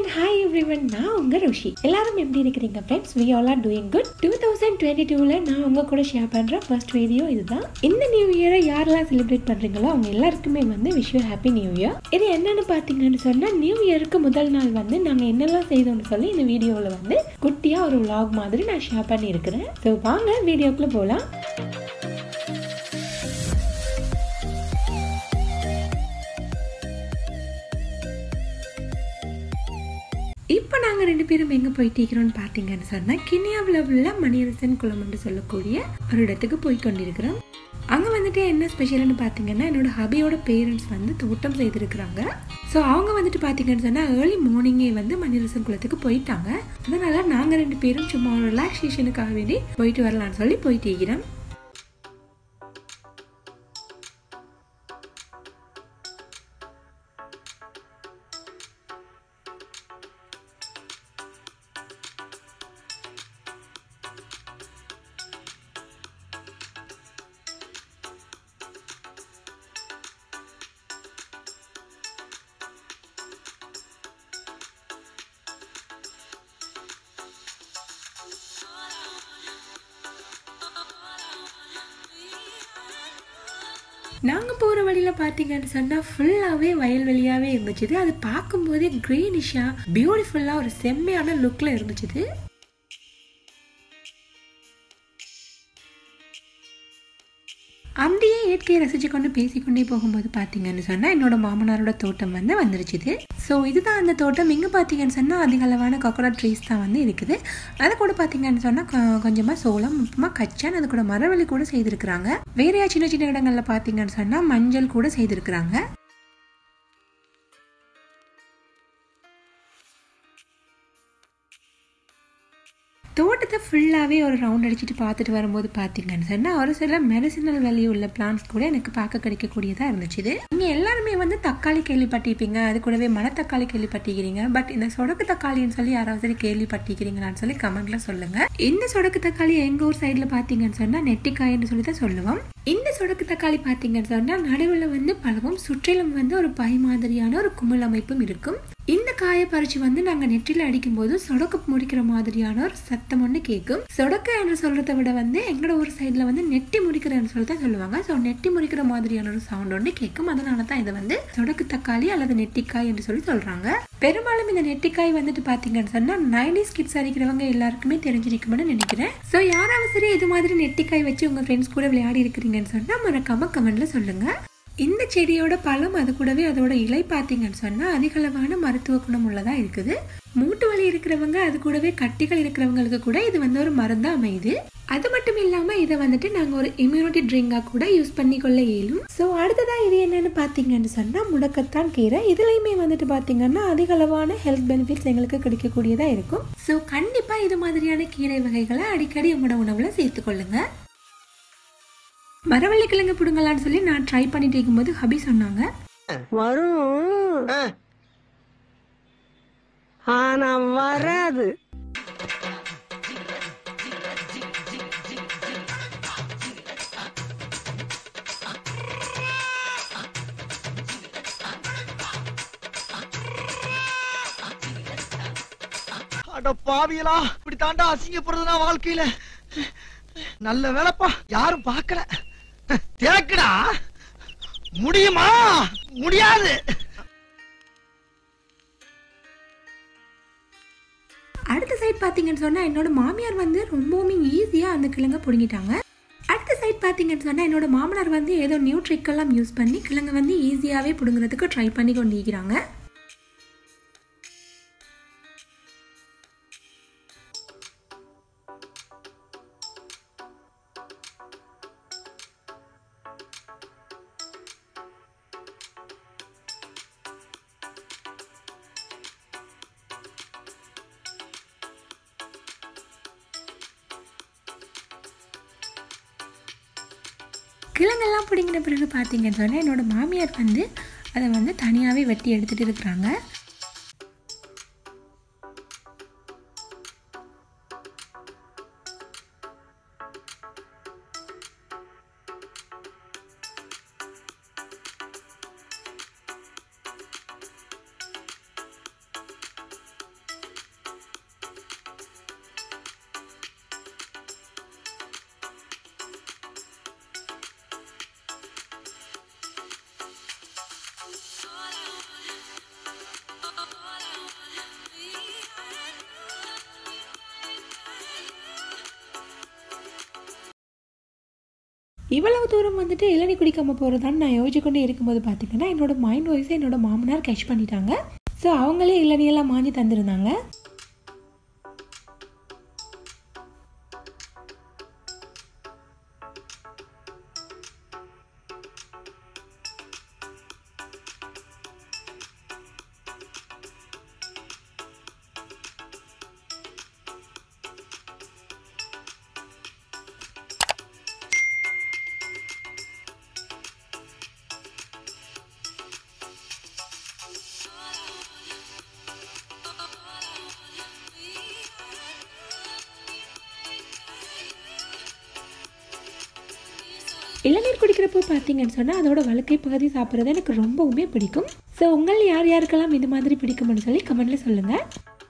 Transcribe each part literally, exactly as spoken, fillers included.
Hi everyone, நான் உங்க ருஷி. எல்லாரும் எப்படி இருக்கீங்க friends? We all are doing good. twenty twenty-two ல நான் உங்க கூட ஷேர் பண்ற first வீடியோ இதுதான். இந்த நியூ இயரை யாரெல்லாம் செலிப்ரேட் பண்றீங்களோ அவங்க எல்லாருக்குமே வந்து wish you happy new year. இது என்னன்னு பாத்தீங்கன்னு சொன்னா நியூ இயருக்கு முதல் நாள் வந்து நாங்க என்னெல்லாம் செய்தோம்னு சொல்லி இந்த வீடியோல வந்து குட்டியா ஒரு vlog மாதிரி நான் ஷேர் பண்ணி இருக்கிறேன். சோ வாங்க வீடியோக்குள்ள போலாம். இப்போ நாங்கள் ரெண்டு பேரும் எங்கே போயிட்டு இருக்கிறோம்னு பார்த்தீங்கன்னு சொன்னால் கினியாவில் உள்ள மணியரசன் குளம் என்று சொல்லக்கூடிய ஒரு இடத்துக்கு போய் கொண்டிருக்கிறோம். அங்கே வந்துட்டு என்ன ஸ்பெஷல்னு பார்த்தீங்கன்னா என்னோட ஹபியோட பேரண்ட்ஸ் வந்து தோட்டம் செய்திருக்கிறாங்க. ஸோ அவங்க வந்துட்டு பார்த்தீங்கன்னு சொன்னால் ஏர்லி மார்னிங்கே வந்து மணியரசன் குளத்துக்கு போயிட்டாங்க. அதனால நாங்கள் ரெண்டு பேரும் சும்மா ஒரு ரிலாக்ஸேஷனுக்காக வேண்டி போயிட்டு வரலான்னு சொல்லி போயிட்டு இருக்கிறோம். நாங்கள் போகிற வழியில் பார்த்தீங்கன்னு சொன்னால் ஃபுல்லாகவே வயல்வெளியாகவே இருந்துச்சு. அது பார்க்கும்போதே க்ரீனிஷாக பியூட்டிஃபுல்லாக ஒரு செம்மையான லுக்கில் இருந்துச்சு. அப்படியே இயற்கையை ரசிச்சு கொண்டு பேசிக்கொண்டே போகும்போது பார்த்தீங்கன்னு சொன்னால் என்னோட மாமனாரோட தோட்டம் வந்து வந்துருச்சுது. ஸோ இதுதான் அந்த தோட்டம். இங்கே பார்த்தீங்கன்னு சொன்னால் அதிக அளவான கொக்கோனட் ட்ரீஸ் தான் வந்து இருக்குது. அதை கூட பார்த்தீங்கன்னு சொன்னால் கொஞ்சமாக சோளம், முப்பமாக கச்சான், அது கூட மரவள்ளி கூட செய்திருக்கிறாங்க. வேறையா சின்ன சின்ன இடங்களில் பார்த்தீங்கன்னு சொன்னால் மஞ்சள் கூட செய்திருக்கிறாங்க. தோட்டத்தை ஃபுல்லாகவே ஒரு ரவுண்ட் அடிச்சுட்டு பார்த்துட்டு வரும்போது பார்த்தீங்கன்னு சொன்னால் ஒரு சில மெடிசினல் வேல்யூ உள்ள பிளான்ஸ் கூட எனக்கு பார்க்க கிடைக்கக்கூடியதாக இருந்துச்சு. நீங்கள் எல்லாருமே வந்து தக்காளி கேள்விப்பட்டிருப்பீங்க, அது கூடவே மணத்தக்காளி கேள்விப்பட்டிருக்கிறீங்க. பட் இந்த சொடக்கு தக்காளின்னு சொல்லி யாராவது சரி கேள்விப்பட்டிருக்கிறீங்களான்னு சொல்லி கமெண்ட்ல சொல்லுங்க. இந்த சொடக்கு தக்காளி எங்கள் ஊர் சைடில் பார்த்தீங்கன்னு சொன்னால் நெட்டிக்காயின்னு சொல்லி தான் சொல்லுவோம். இந்த சொடக்கு தக்காளி பார்த்தீங்கன்னு சொன்னால் நடுவில் வந்து பழமும் சுற்றிலும் வந்து ஒரு பை மாதிரியான ஒரு குமிழ் அமைப்பும் இருக்கும். இந்த காயை பறிச்சு வந்து நாங்கள் நெற்றில அடிக்கும் போது சொடக்கு முடிக்கிற மாதிரியான ஒரு சத்தம் ஒன்று கேட்கும். சொடக்கு என்று சொல்றதை விட வந்து எங்களோட ஒரு சைட்ல வந்து நெட்டி முடிக்கிறன்னு சொல்லி தான் சொல்லுவாங்க. ஸோ நெட்டி முடிக்கிற மாதிரியான ஒரு சவுண்ட் ஒன்று கேட்கும். அதனால தான் இதை வந்து சொடக்கு தக்காளி அல்லது நெட்டிக்காய் என்று சொல்லி சொல்றாங்க. பெரும்பாலும் இந்த நெட்டிக்காய் வந்துட்டு பாத்தீங்கன்னு சொன்னா நைன்டிஸ் கிட்ஸ் அடிக்கிறவங்க எல்லாருக்குமே தெரிஞ்சிருக்கும்னு நினைக்கிறேன். ஸோ யாராவது சரி இது மாதிரி நெட்டிக்காய் வச்சு உங்க ஃப்ரெண்ட்ஸ் கூட விளையாடி இருக்கிறீங்கன்னு சொன்னா மறக்காம கமெண்ட்ல சொல்லுங்க. இந்த செடியோட பழம் அது கூடவே அதோட இலை பார்த்தீங்கன்னு சொன்னால் அதிகளவான மருத்துவ குணம் உள்ளதா இருக்குது. மூட்டு வலி இருக்கிறவங்க அது கூடவே கட்டிகள் இருக்கிறவங்களுக்கு கூட இது வந்து ஒரு மருந்தா அமையுது. அது மட்டும் இல்லாம இதை வந்துட்டு நாங்க ஒரு இம்யூனிட்டி ட்ரிங்கா கூட யூஸ் பண்ணி கொள்ள இயலும். ஸோ அடுத்ததா இது என்னன்னு பாத்தீங்கன்னு சொன்னா முடக்கத்தான் கீரை. இதுலயுமே வந்துட்டு பாத்தீங்கன்னா அதிக அளவான ஹெல்த் பெனிஃபிட்ஸ் எங்களுக்கு கிடைக்கக்கூடியதா இருக்கும். ஸோ கண்டிப்பா இது மாதிரியான கீரை வகைகளை அடிக்கடி உங்களோட உணவுல சேர்த்து கொள்ளுங்க. மரவள்ளி கிழங்கு புடுங்கலான்னு சொல்லி நான் ட்ரை பண்ணிட்டு இருக்கும்போது ஹபி சொன்னாங்க வரும் ஆனா வராது. அட பாவியலா, இப்படி தாண்டா அசிங்கப்படுறதுனா வாழ்க்கையில. நல்ல வேலைப்பா யாரும் பார்க்கல. தேக்கடா முடியுமா? முடியாது. அடுத்த சைட் பாத்தீங்கன்னு சொன்னா என்னோட மாமியார் வந்து ரொம்பவுமே ஈஸியா அந்த கிழங்க புடுங்கிட்டாங்க. அடுத்த சைட் பாத்தீங்கன்னு சொன்னா என்னோட மாமனார் வந்து ஏதோ நியூ ட்ரிக் எல்லாம் யூஸ் பண்ணி கிழங்க வந்து ஈஸியாவே புடுங்குறதுக்கு ட்ரை பண்ணி கொண்டிருக்கிறாங்க. கிழங்கெல்லாம் பிடிங்கின பிறகு பார்த்தீங்கன்னு சொன்னால் என்னோட மாமியார் வந்து அதை வந்து தனியாகவே வெட்டி எடுத்துகிட்டு இருக்கிறாங்க. இவ்வளவு தூரம் வந்துட்டு இளநீ குடிக்காமல் போகிறதான்னு நான் யோசிச்சு கொண்டே இருக்கும்போது பார்த்தீங்கன்னா என்னோட மைண்ட் வாய்ஸை என்னோட மாமனார் கேட்ச் பண்ணிட்டாங்க. ஸோ அவங்களே இளநியெல்லாம் மாஞ்சி தந்துருந்தாங்க. இளநீர் குடிக்கிறப்போ பார்த்தீங்கன்னு சொன்னால் அதோட வழுக்கை பகுதி சாப்பிட்றது எனக்கு ரொம்பவுமே பிடிக்கும். ஸோ உங்கள் யார் யாருக்கெல்லாம் இது மாதிரி பிடிக்கும்னு சொல்லி கமெண்ட்ல சொல்லுங்கள்.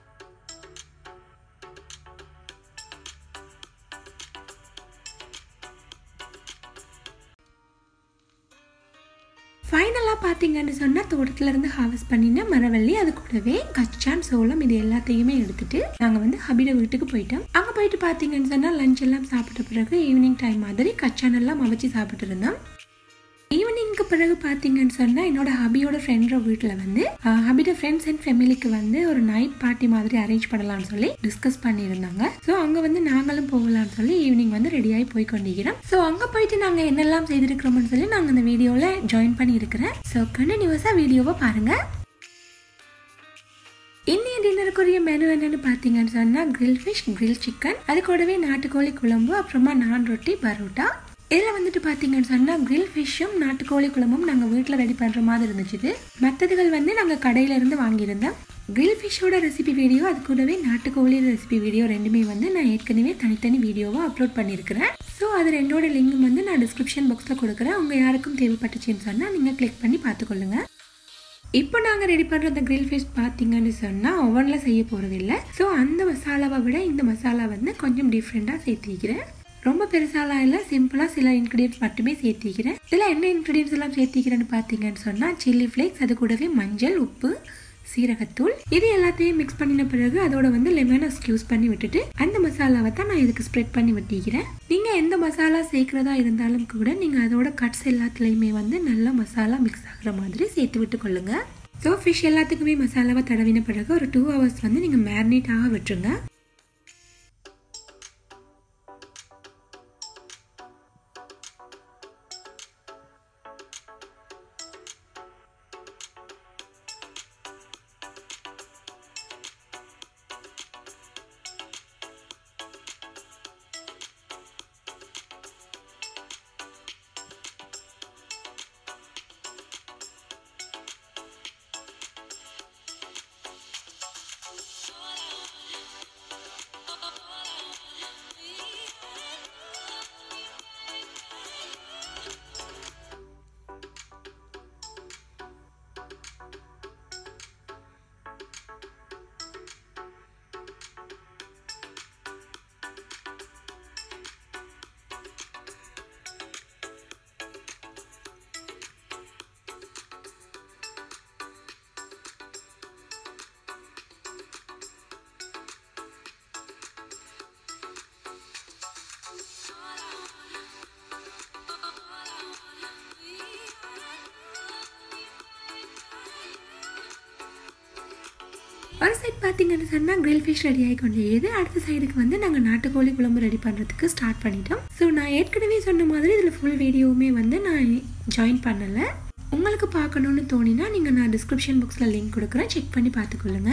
ஃபைனலாக பார்த்தீங்கன்னு சொன்னால் தோட்டத்துலேருந்து ஹார்வெஸ்ட் பண்ணின மரவள்ளி, அது கூடவே கச்சான், சோளம் இது எல்லாத்தையுமே எடுத்துட்டு நாங்கள் வந்து ஹபியோட வீட்டுக்கு போயிட்டோம். அங்கே போயிட்டு பார்த்தீங்கன்னு சொன்னால் லஞ்ச் எல்லாம் சாப்பிட்ட பிறகு ஈவினிங் டைம் மாதிரி கச்சான் எல்லாம் மவச்சு சாப்பிட்டு இருந்தோம். ஈவினிங்க்கு பிறகு பார்த்தீங்கன்னு சொன்னால் என்னோட ஹபியோட ஃப்ரெண்டோட வீட்டில் வந்து ஹபியோட ஃப்ரெண்ட்ஸ் அண்ட் ஃபேமிலிக்கு வந்து ஒரு நைட் பார்ட்டி மாதிரி அரேஞ்ச் பண்ணலாம்னு சொல்லி டிஸ்கஸ் பண்ணியிருந்தாங்க. ஸோ அங்கே வந்து நாங்களும் போகலாம்னு சொல்லி ஈவினிங் வந்து ரெடியாகி போய் கொண்டிருக்கிறோம். ஸோ அங்கே போயிட்டு நாங்கள் என்னெல்லாம் செய்திருக்கிறோம்னு சொல்லி நாங்கள் அந்த வீடியோவில் ஜாயின் பண்ணியிருக்கிறேன். ஸோ கண்டினியூஸாக வீடியோவை பாருங்கள். இன்னைய டின்னருக்குரிய மெனு என்னன்னு பார்த்தீங்கன்னு சொன்னால் கிரில் ஃபிஷ், கிரில் சிக்கன், அது கூடவே நாட்டுக்கோழி குழம்பு, அப்புறமா நான் ரொட்டி, பரோட்டா. இதில் வந்துட்டு பார்த்தீங்கன்னு சொன்னால் கிரில் ஃபிஷ்ஷும் நாட்டுக்கோழி குழம்பும் நாங்கள் வீட்டில் ரெடி பண்ணுற மாதிரி இருந்துச்சு. மற்றதுகள் வந்து நாங்கள் கடையிலேருந்து வாங்கியிருந்தோம். கிரில் ஃபிஷ்ஷோட ரெசிபி வீடியோ, அது கூடவே நாட்டுக்கோழி ரெசிபி வீடியோ ரெண்டுமே வந்து நான் ஏற்கனவே தனித்தனி வீடியோவாக அப்லோட் பண்ணியிருக்கிறேன். ஸோ அது ரெண்டோட லிங்க் வந்து நான் டிஸ்கிரிப்ஷன் பாக்ஸில் கொடுக்குறேன். அவங்க யாருக்கும் தேவைப்பட்டுச்சுன்னு சொன்னால் நீங்கள் கிளிக் பண்ணி பார்த்துக்கொள்ளுங்க. இப்போ நாங்கள் ரெடி பண்ணுற அந்த கிரில் ஃபிஷ் பார்த்தீங்கன்னு சொன்னால் ஓவனில் செய்ய போகிறது இல்லை. ஸோ அந்த மசாலாவை விட இந்த மசாலா வந்து கொஞ்சம் டிஃப்ரெண்ட்டாக சேர்த்திக்கிறேன். ரொம்ப பெருசாலாம் இல்லை, சிம்பிளாக சில இன்க்ரீடியன்ஸ் மட்டுமே சேர்த்திக்கிறேன். இதில் என்ன இன்க்ரீடியன்ஸ் எல்லாம் சேர்த்திக்கிறேன்னு பார்த்தீங்கன்னு சொன்னால் சில்லி ஃப்ளேக்ஸ், அது கூடவே மஞ்சள், உப்பு, சீரகத்தூள், இது எல்லாத்தையும் மிக்ஸ் பண்ணின பிறகு அதோட வந்து லெமனை ஸ்க்யூஸ் பண்ணி விட்டுட்டு அந்த மசாலாவை தான் நான் இதுக்கு ஸ்ப்ரெட் பண்ணி விட்டிக்கிறேன். நீங்கள் எந்த மசாலா சேர்க்குறதா இருந்தாலும் கூட நீங்கள் அதோட கட்ஸ் எல்லாத்துலேயுமே வந்து நல்ல மசாலா மிக்ஸ் ஆகிற மாதிரி சேர்த்து விட்டு கொள்ளுங்க. ஸோ ஃபிஷ் எல்லாத்துக்குமே மசாலாவை தடவின பிறகு ஒரு டூ ஹவர்ஸ் வந்து நீங்கள் மேரினேட் ஆக விட்டுருங்க. ஒரு சைட் பார்த்தீங்கன்னு சொன்னால் கிரில் ஃபிஷ் ரெடி ஆகி கொண்டே இது. அடுத்த சைடுக்கு வந்து நாங்கள் நாட்டுக்கோழி குழம்பு ரெடி பண்ணுறதுக்கு ஸ்டார்ட் பண்ணிட்டோம். ஸோ நான் ஏற்கனவே சொன்ன மாதிரி இதில் ஃபுல் வீடியோவுமே வந்து நான் ஜாயின் பண்ணலை. உங்களுக்கு பார்க்கணுன்னு தோணினா நீங்கள் நான் டிஸ்கிரிப்ஷன் பாக்ஸில் லிங்க் கொடுக்குறேன், செக் பண்ணி பார்த்துக்கொள்ளுங்க.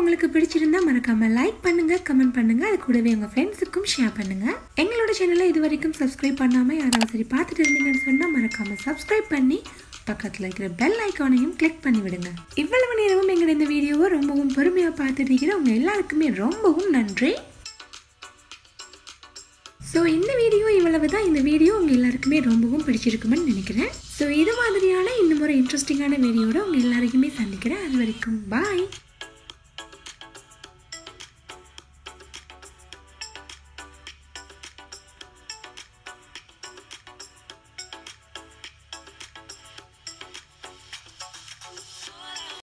உங்களுக்கு பிடிச்சிருந்தா மறக்காம லைக் பண்ணுங்க, கமெண்ட் பண்ணுங்க, அது கூடவே உங்க ஃப்ரெண்ட்ஸுக்கும் ஷேர் பண்ணுங்க. எங்களோட சேனலை இது வரைக்கும் சப்ஸ்கிரைப் பண்ணாம யாராவது சரி பார்த்துட்டு இருந்தீங்கன்னு சொன்னா மறக்காம சப்ஸ்கிரைப் பண்ணி பக்கத்துல இருக்கிற பெல் ஐக்கானையும் கிளிக் பண்ணி விடுங்க. இவ்வளவு நேரமும் எங்களோட இந்த வீடியோவை ரொம்பவும் பொறுமையா பார்த்துட்டு இருக்கிற உங்க எல்லாருக்குமே ரொம்பவும் நன்றி. ஸோ இந்த வீடியோ இவ்வளவு தான். இந்த வீடியோ உங்கள் எல்லாருக்குமே ரொம்பவும் பிடிச்சிருக்குமென்னு நினைக்கிறேன். ஸோ இது மாதிரியான இன்னும் ஒரு இன்ட்ரெஸ்டிங்கான வீடியோட உங்கள் எல்லாருக்குமே சந்திக்கிறேன். அது வரைக்கும் பாய்.